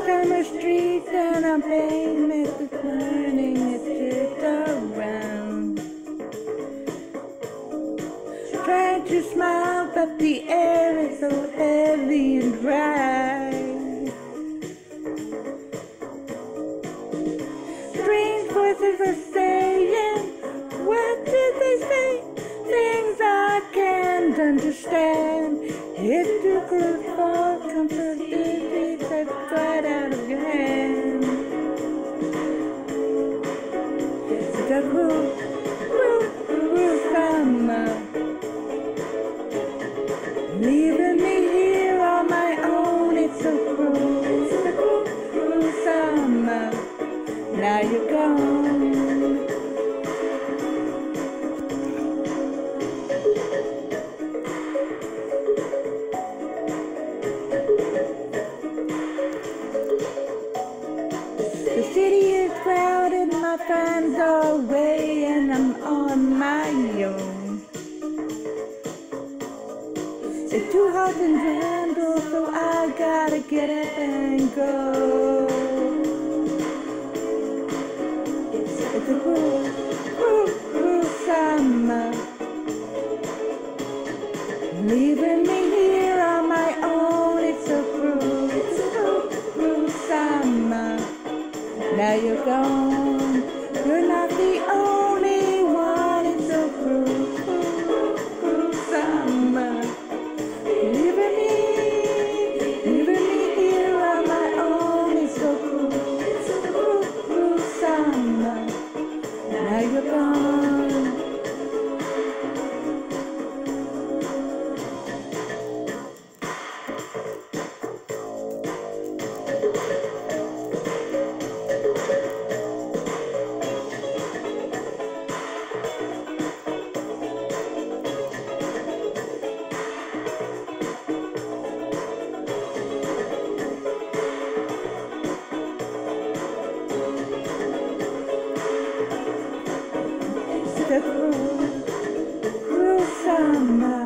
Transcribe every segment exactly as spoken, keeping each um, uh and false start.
summer streets and I'm pavement this morning, it's just around. Trying to smile, but the air is so heavy and dry. Strange voices are saying, what did they say? Things I can't understand. It's too close for comfort, this is quite out of your hand. It's a cruel, cruel, cruel summer, leaving me here on my own. It's so cruel, it's a cruel, cruel summer. Now you're gone. The city is crowded, my friends are away, and I'm on my own. It's too hot to handle, so I gotta get up and go. It's a cruel, cruel, cruel summer, leaving me here on my own. It's so cruel, it's a cruel, cruel summer. Now you're gone, you're not the only one. It's so cruel, cruel, cruel summer, leaving me, leaving me here on my own. It's so cruel, it's a cruel, cruel summer. Now you're gone. The cruel, cruel summer,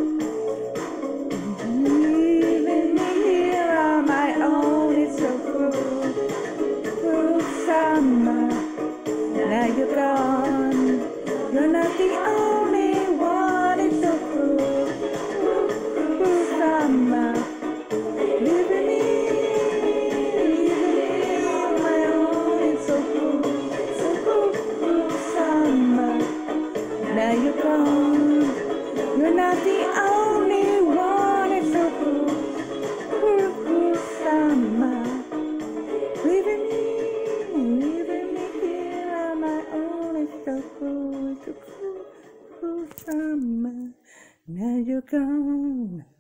leaving me here on my own. It's so cruel, cruel summer. Now you're gone, you're not the only one. It's so cruel, cruel, cruel summer, leaving me, leaving me on my own. It's so cruel, so cruel, cruel summer. Now you're gone, you're not the only one. It's so cruel, cruel, cruel summer, leaving me, leaving me here on my own. It's so cruel, it's a cruel, cruel summer. Now you're gone.